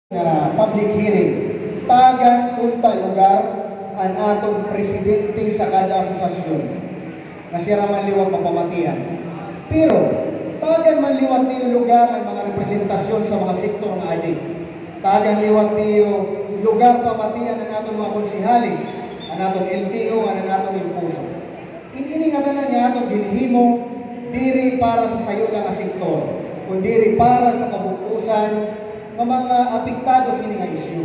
na public hearing, tagan kunta lugar ang atong presidente sa kada asosasyon na siya raman liwat mapamatian. Pero tagan man liwat niyo lugar ang mga representasyon sa mga sektor nga adi. Tagan liwat niyo lugar pamatian ang atong mga konsihalis, ang atong LTO, ang atong impuso. Ini nga tanan nga atong ginhimo diri para sa sayo lang nga sektor, kundi para sa kabukusan ng mga apektado sa nga isyu.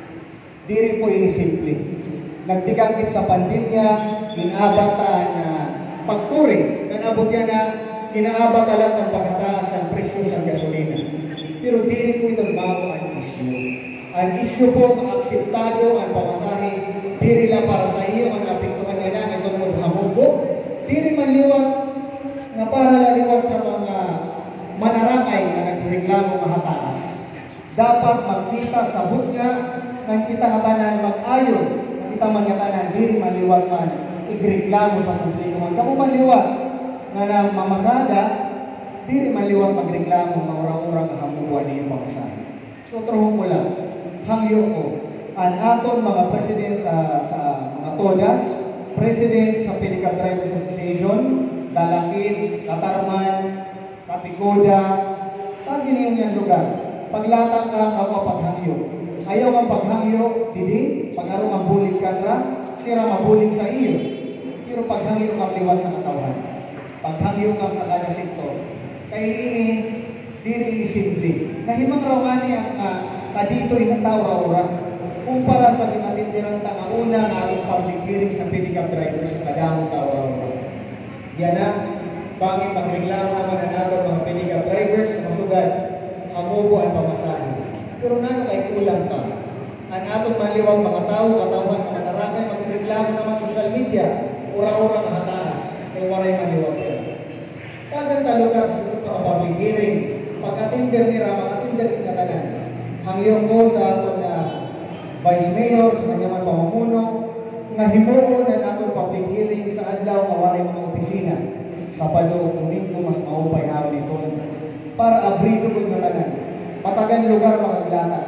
Diri po ini simple. Nagtigangkit sa pandemya, inaabata na pagturi, kanabot yan na inaabata lahat ng paghataas ang presyo sa gasolina. Pero diri po ito bago ang isyu. Ang isyu po, maakseptado ang pamasahe, diri lang para sa iyo, ang apektuhan nga na, itong maghamubo. Diri manliwat nga para laliwat sa mga manarakay na nagreklamo mahataas. Dapat magkita sa butnya ng kita nga tanan mag-ayon, ng kita man nga tanan diri maliwat man igreklamo sa publiko man. Kamu maliwat nga na mamasada, diri maliwat magreklamo maura-ura kahamubuan niyo pamasahe. So truhong ko lang, hangyo ko ang aton mga president sa mga todas, president sa Pedicab Drivers Association, Dalakid, Katarman, Kapikoda, tagi niyo niyang lugar. Paglata ka kawa paghangyo. Ayaw kang paghangyo, didi, pag-araw kang bulig kanra, sira mabulig sa iyo. Pero paghangyo kang liwat sa katawan. Paghangyo kang sa kada sektor. Kaya ini, diri ini simple. Nahimang rawani ang kadito inataw raura. Kumpara sa ginatindiran ta nga una nga ang public hearing sa Pedicab Drivers sa kadamong tao raura. Yan na, bangin magreklamo naman ang ato mga Pedicab Drivers na masugad hamubo ang pamasahe. Pero nano kay kulang ka. Ang atong maliwag mga tao, katawhan ka manarakay, magreklamo naman social media, ura-ura kahataas, kay waray maliwag sila. Kagan taluga sa sunod mga public hearing, pagka-tinder nila, mga tinder katanan. Hangyo ko sa ato na Vice Mayor, sa kanyaman pamamuno, nga himuon ang atong public hearing sa adlaw nga waray mga opisina. Sabado, Domingo, mas maupay hawon ito. Para abrido ko nga tanan. Matagan lugar makaglata.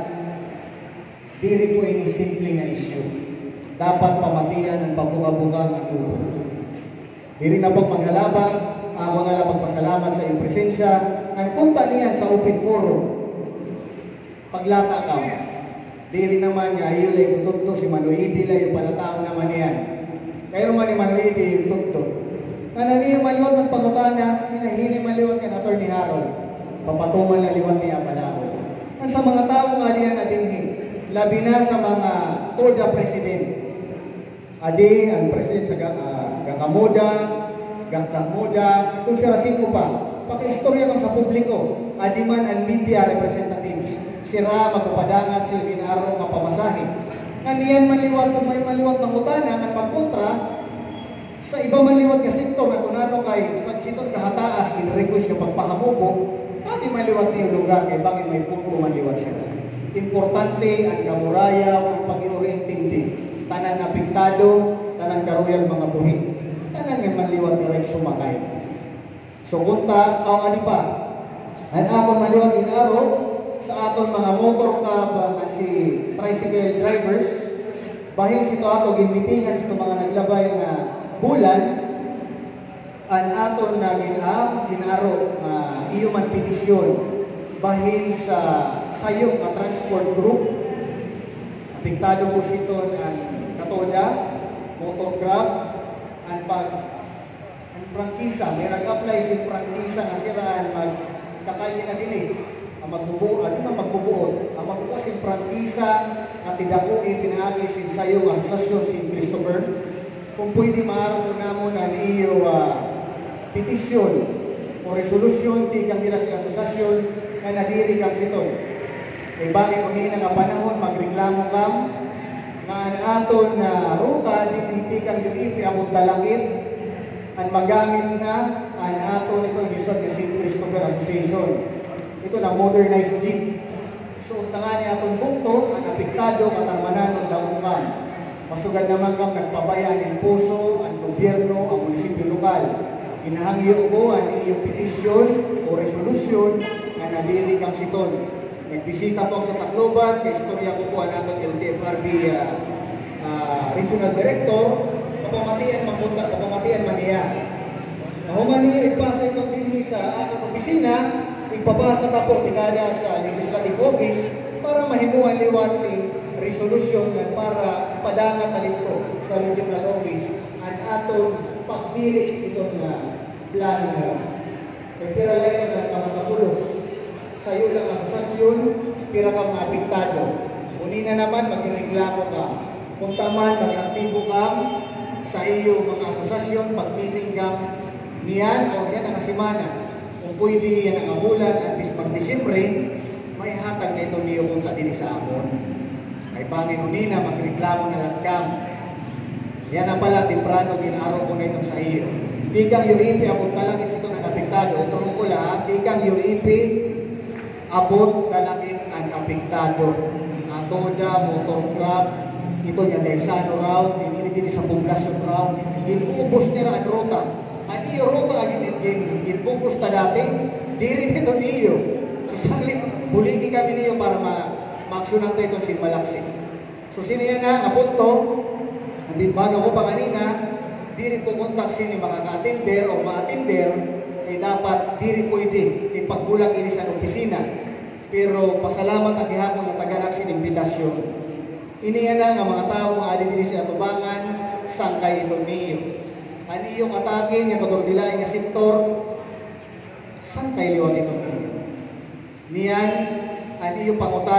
Diri po ini simple nga isyu. Dapat pamatian ang pabuka-buka nga grupo. Diri na pag maghalabag, ako nga lang pagpasalamat sa iyong presensya. Ang punta niyan sa open forum. Paglata ka. Diri naman nga ayulay tutugto si Manoidi lang yung palatao naman niyan. Kaya naman ni Manoidi yung tutugto. Nananiyo maliwat ng pangutana, hinahini maliwat ka na Atty. Harold. Papatuman na liwat niya balao. Ang sa mga tao nga diyan adinhi, labi na sa mga toda president. Adi, ang president sa Gakamoda, Gaktamoda, kung siya sino pa, paka-istorya kang sa publiko, adi man ang media representatives, sira magpapadangat sila ginaro nga pamasahe. Aniyan maliwat kung may maliwat ng utana, ang pagkontra, sa iba maliwat nga sektor na kunano kay sa sitot kahataas, in-request ka pagpahamubo, dati maliwat niyo lugar kay bakit may punto maliwat sila. Importante ang kamuraya o pag-iorintindi. Tanan apektado, tanan karuyang mga buhi. Tanan nga maliwat karek sumakay. So kunta, ani pa, ang akong maliwat inaro sa aton mga motor club at si tricycle drivers, bahin sito ato ginmitingan sito mga naglabay nga bulan, ang aton na ginaro iyo man petisyon bahin sa sayo nga transport group. Apektado po sito ang katoda, motor grab, ang prangkisa. May nag-apply si prangkisa nga siraan magkakalye na din ang magbubuot, at ang magbubuot, ang magbubuot si prangkisa at tidako ipinaagi si sayo nga asosasyon si Christopher. Kung pwede maaraw na mo na niyo petisyon o resolusyon ti kang dira sa asosasyon na nadiri kang siton. Kay bakit unina nga panahon magreklamo kam nga ang aton na ruta dinhiti kang UIP abot Dalakid ang magamit na ang aton ito gisod ni St. Christopher Association. Ito na modernized jeep. So untangan ni aton bungto ang apektado katarmanan ng damukan. Masugad naman kang nagpabaya ng puso, ang gobyerno, ang munisipyo lokal. Inahangyo ko ang iyong petisyon o resolusyon na nadiri kang siton. Nagbisita po ako sa Tacloban, kay istorya ko po ang atong LTFRB Regional Director, papamatian man niya. Mahuman niya, ipasa itong dinhi sa atong opisina, ipapasa ta po tikada sa Legislative Office para mahimuan liwat si resolution yan para padangat alito sa Regional Office ang atong pagdiri sa itong plano nila. Kaya pira lang ng mga kapulos sa iyo lang asosasyon, pira kang apektado. Unina naman, magreklamo ka. Kung taman, mag-aktibo ka sa iyo mga asosasyon, pag-meeting ka niyan o yan ang asimana. Kung pwede yan ang abulan at mag-Disyembre, may hatag na ito niyo kung kadili sa amon. Ay bangin unina, magreklamo na lang ka. Yan na pala, temprano, ginaraw ko na itong sa iyo. Di kang UEP, abot talakit sa ito na apektado. Turong ko lang, di kang UEP, abot talakit ang apektado. Katoda, motor grab, ito niya kay Sano Route, dinili sa Poblacion Route, inubos nila ang ruta. Ang iyo ruta, ginbugos ta dati, di rin ito niyo. So sanglit, buligi kami niyo para ma-aksyonan tayo itong sinmalaksi. So siniya na, ang punto, bago ko pa kanina, di rin po kontak sini mga ka-attender o ma-attender, kay dapat di rin pwede ipagbulag ini sa opisina. Pero pasalamat ang gihapon na taganak sin imbitasyon. Iniya na nga mga tao nga adi diri sa atubangan, sangkay ito niyo. Ang iyong atake nga kadordilain nga sektor, sangkay liwat ito niyo. Niyan, ang iyong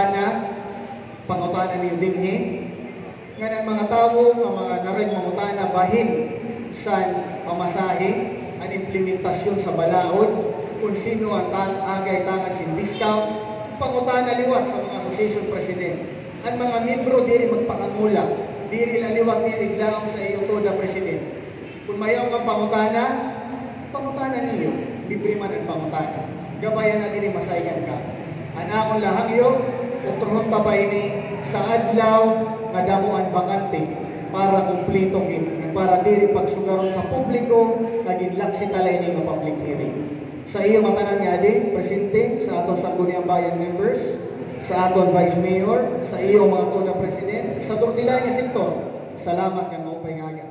pangutana niyo dinhi, nga ng mga tao, ang mga narig mangutana bahin sa pamasahe, ang implementasyon sa balaod, kung sino ang agay tangan sin discount, pangutana liwat sa mga association president. Ang mga membro diri magpakamula, diri liwat niya iglaong sa iyo to na president. Kung mayaw kang pangutana niyo, libre man ang pangutana. Gabayan na diri masaygan ka. Anakon lahang iyo, utrohon pa ba ini sa adlaw nga damuan bakante para kumpleto kin para diri pagsugaron sa publiko naging laksi talay ni nga public hearing. Sa iyo matanan nga di presente sa aton Sangguniang Bayan members, sa aton Vice Mayor, sa iyo mga tuna President, sa Dordilay nga sektor. Salamat kang maupay nga